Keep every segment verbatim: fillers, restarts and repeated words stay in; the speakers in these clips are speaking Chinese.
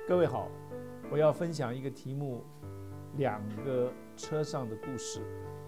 各位好，我要分享一个题目：两个车上的故事。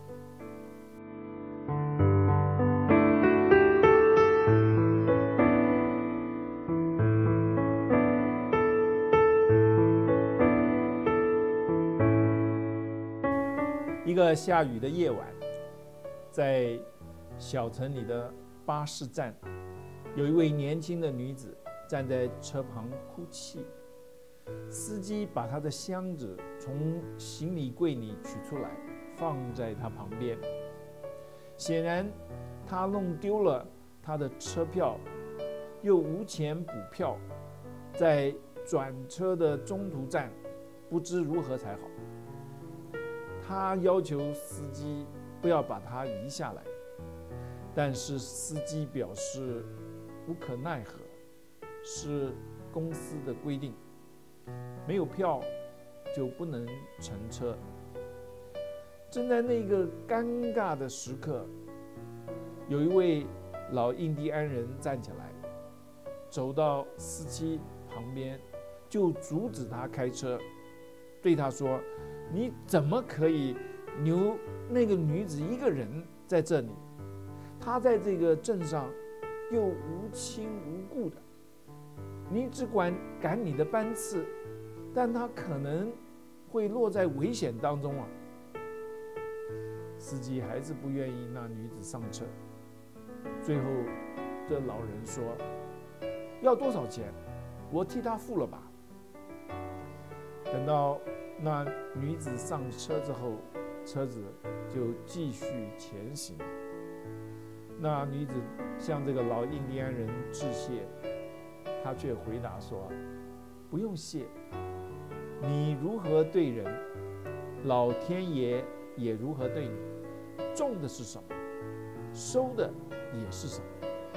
一个下雨的夜晚，在小城里的巴士站，有一位年轻的女子站在车旁哭泣。司机把她的箱子从行李柜里取出来，放在她旁边。显然，她弄丢了她的车票，又无钱补票，在转车的中途站不知如何才好。她要求司机不要把她移下来，但是司机表示无可奈何，是公司的规定。没有票就不能乘车。正在那个尴尬的时刻，有一位老印第安人站起来，走到司机旁边，就阻止他开车，对他说：“你怎么可以留那个女子一个人在这里？她在这个镇上又无亲无故的，你只管赶你的班次，但他可能会落在危险当中啊！”司机还是不愿意那女子上车。最后，这老人说：“要多少钱？我替他付了吧。”等到那女子上车之后，车子就继续前行。那女子向这个老印第安人致谢，他却回答说：“不用谢。你如何对人，老天爷也如何对你。种的是什么，收的也是什么。”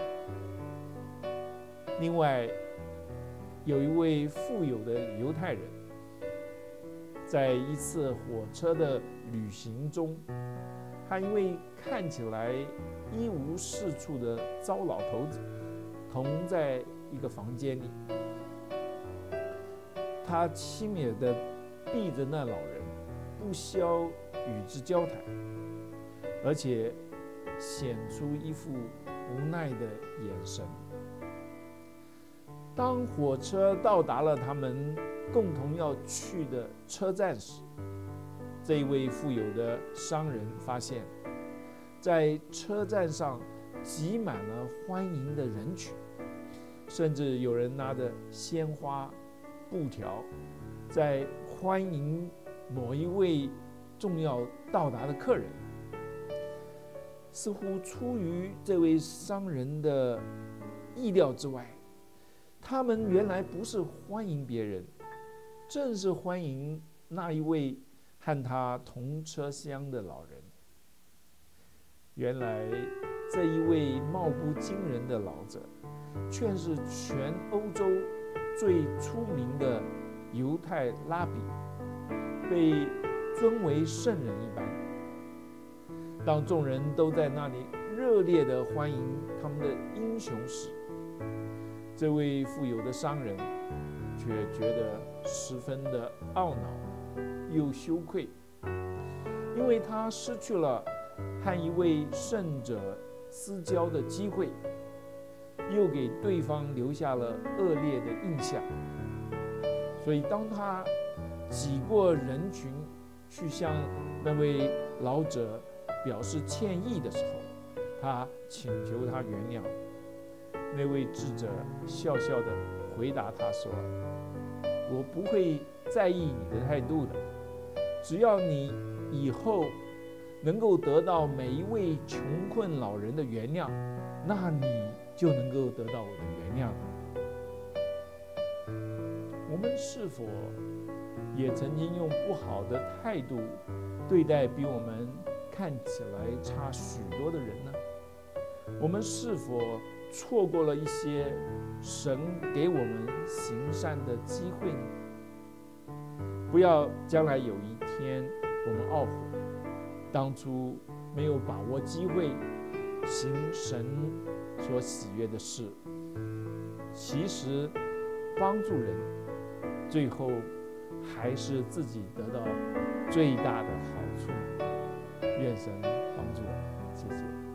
另外，有一位富有的犹太人，在一次火车的旅行中，和一位看起来一无是处的糟老头子同在一个房间里。他轻蔑地避着那老人，不消与之交谈，而且显出一副无奈的眼神。当火车到达了他们共同要去的车站时，这一位富有的商人发现，在车站上挤满了欢迎的人群，甚至有人拿着鲜花、布条，在欢迎某一位重要到达的客人。似乎出于这位商人的意料之外，他们原来不是欢迎别人，正是欢迎那一位和他同车厢的老人。原来这一位貌不惊人的老者，却是全欧洲最出名的犹太拉比，被尊为圣人一般。当众人都在那里热烈地欢迎他们的英雄时，这位富有的商人却觉得十分的懊恼又羞愧，因为他失去了和一位圣者私交的机会，又给对方留下了恶劣的印象。所以当他挤过人群去向那位老者表示歉意的时候，他请求他原谅。那位智者笑笑地回答他说：“我不会在意你的态度的，只要你以后能够得到每一位穷困老人的原谅，那你就能够得到我的原谅。”我们是否也曾经用不好的态度对待比我们看起来差许多的人呢？我们是否错过了一些神给我们行善的机会呢？不要将来有一天我们懊悔，当初没有把握机会行神所喜悦的事。其实帮助人最后还是自己得到最大的好处。愿神帮助我们，谢谢。